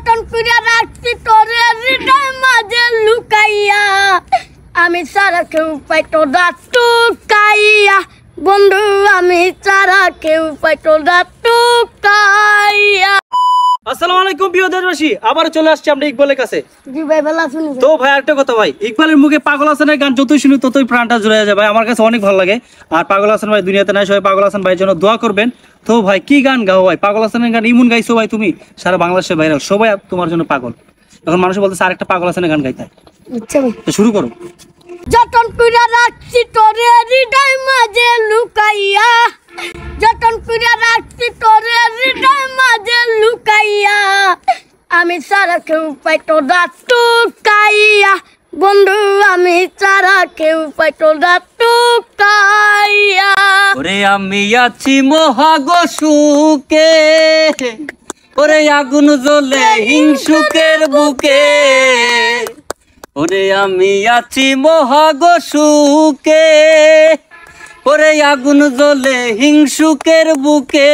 যতন করে রাখছি তোরে হৃদয় মাঝে লুকাইয়া আমি ছাড়া কেউ পাইতো না টুকাইয়া বন্ধু আমি ছাড়া কেউ পাইতো না টুকাইয়া। আসসালামু আলাইকুম প্রিয় দেশবাসী, আবার চলে আসছি আমরা ইকবালের কাছে। জি ভাই ভালো আছেন? তো ভাই একটা কথা ভাই, ইকবালের মুখে পাগল হাসানের গান যতই শুনি ততই প্রাণটা জুড়ে যায় ভাই, আমার কাছে অনেক ভালো লাগে। আর পাগল হাসান ভাই দুনিয়াতে নাই, সবাই পাগল হাসান ভাইয়ের জন্য দোয়া করবেন। তো ভাই কি গান গাও ভাই, পাগল হাসানের গান ইমন গাইছো ভাই তুমি, সারা বাংলাদেশের বাইরে সবাই তোমার জন্য পাগল। এখন মানুষ বলতেছে আরেকটা পাগল হাসানের গান গাইতে, আচ্ছা ভাই তো শুরু করো। যতন করে রাখছি তোরে হৃদয় মাঝে লুকাইয়া যতন করে রাখছি তোরে হৃদয় মাঝে লুকাইয়া আমি ছাড়া কেউ পাইতো না টুকাইয়া বন্ধু আমি ছাড়া কেউ পাইতো না টুকাইয়া। ওরে আমি আছি মহাগো সুখে, ওরে আগুন জ্বলে হিংসুকের বুকে, ওরে আমি আছি মহাগো সুখে, ওরে আগুন জ্বলে হিংসুকের বুকে,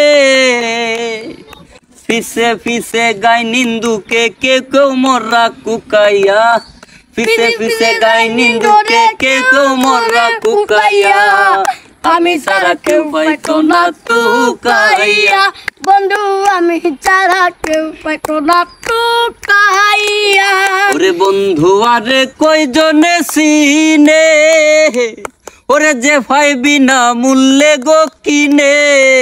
ফিসে ফিসে গাই নিন্দুকে কেউ মররা কুকাইয়া, ফিসে ফিসে গাই নিন্দুকে কেউ মররা কুকাইয়া, আমি সারা কেউ পাইতো না টুকাইয়া বন্ধু আমি ছাড়া কেউ পাইতো না টুকাইয়া। ওরে বন্ধু আরে কয়জনে চিনে, ওরে যে পাইবি না মূল্যে গো কিনে,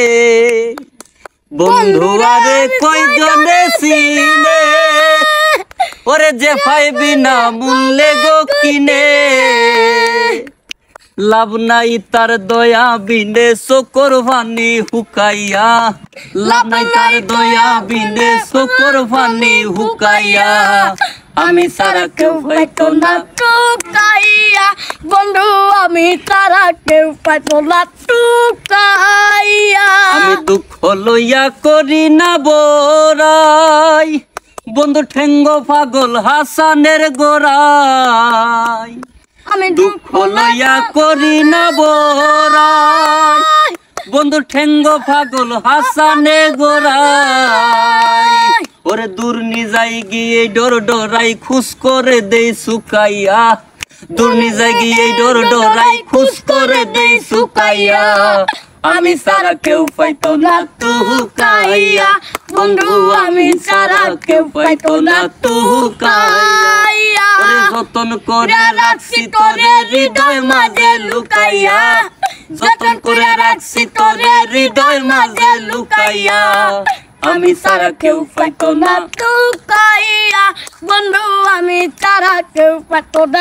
বন্ধু আরে কয়জনে চিনে, ওরে যে পাইবি না মূল্যে গো কিনে, লাভ নাই তার দয়া বিনে চোখর পানি হুকাইয়া, লাভ নাই তার দয়া বিনে চোখর পানি হুকাইয়া, আমি সারা কেউ পাইতো না টুকাইয়া বন্ধু আমি ছাড়া কেউ পাইতো না টুকাইয়া। আমি দুঃখ লইয়া করি না বড়াই, বন্ধু ঠেঙ্গ পাগল হাসানের গোড়াই, আমি দুঃখ লইয়া করি না বড়াই, বন্ধু ঠেঙ্গ পাগল হাসানে গোড়াই, ওরে দূর নিজাই গিয়ে ডর ডরাই খুশ করে দেই সুকাইয়া, দূর নিজাই গিয়ে ডর ডরাই খুশ করে দেই সুকাইয়া, আমি সারা কেউ পাইতো না টুকাইয়া বন্ধু আমি সারা কেউ পাইতো না টুকাইয়া, ওরে যতন করে রাখছি তোরে হৃদয় মাঝে লুকাইয়া, যতন করে রাখছি তোরে হৃদয় মাঝে লুকাইয়া, আমি সারা কেউ পাইতো না টুকাইয়া বন্ধু আমি ছাড়া কেউ পাইতো না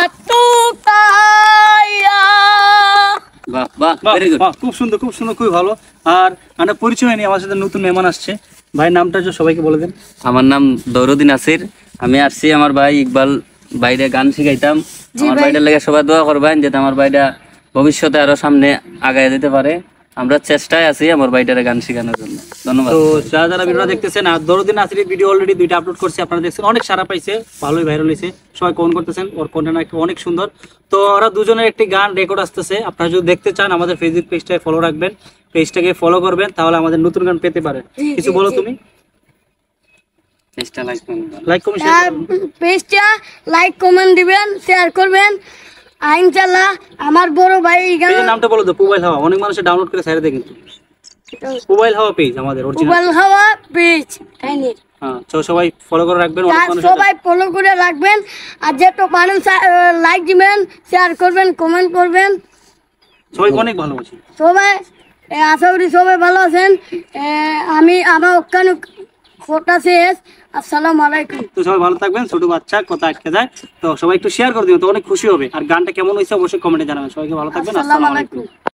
টুকাইয়া। বাহ বাহ ভেরি গুড, খুব সুন্দর খুব সুন্দর, খুবই ভালো। আর আমরা পরিচয় নিয়ে আমার সাথে নতুন মেহমান আসছে, ভাই নামটা সবাইকে বলে দেন। আমার নাম দৌরুদ্দি নাসির, আমি আসছি আমার ভাই ইকবাল বাইরে গান শিখাইতাম, আমার ভাইটার লেগে সবাই দোয়া করবেন যাতে আমার ভাইটা ভবিষ্যতে আরো সামনে আগায় যেতে পারে, আমরা চেষ্টায় আছি আমার ভাইটারে গান শেখানোর জন্য। ধন্যবাদ। তো যারা যারা ভিডিওটা দেখতেছেন, আর দৌরুদ্দি নাসিরের ভিডিও অলরেডি 2টা আপলোড করছি, আপনারা দেখছেন, অনেক সারা পাইছে, ভালোই ভাইরাল হয়েছে, সবাই কমেন্ট করতেছেন, ওর কন্টেন্ট অনেক সুন্দর। তো ওরা দুজনের একটি গান রেকর্ড আসতেছে, আপনারা যদি দেখতে চান আমাদের ফেসবুক পেজটাকে ফলো রাখবেন, পেজটাকে ফলো করবেন, তাহলে আমাদের নতুন গান পেতে পারেন। কিছু বলো তুমি? পেজটা লাইক করুন, লাইক কমেন্ট পেজটা লাইক কমেন্ট দিবেন, শেয়ার করবেন। ইনশাআল্লাহ আমার বড় ভাই পেজের নামটা বলো তো। মোবাইল হাওয়া, অনেক মানুষ ডাউনলোড করে সাইডে দেয়, কিন্তু মোবাইল হাওয়া পেজ আমাদের অরিজিনাল মোবাইল হাওয়া পেজ। হ্যাঁ, তো সবাই ফলো করে রাখবেন, অনেক মানুষ সবাই ফলো করে রাখবেন, আর যেটা পারেন লাইক দিবেন, শেয়ার করবেন, কমেন্ট করবেন। সবাইকে অনেক ভালোবাসি। সবাই আশা করি সবাই ভালো আছেন। আমি আমার ওখানে খোটা শেষ। আসসালামু আলাইকুম। তো সবাই ভালো থাকবেন, ছোট বাচ্চা কথা আটকে যায়, তো সবাই একটু শেয়ার করে দিবেন, তো অনেক খুশি হবে। আর গানটা কেমন হয়েছে অবশ্যই কমেন্টে জানাবেন। সবাইকে ভালো থাকবেন, আসসালামু আলাইকুম।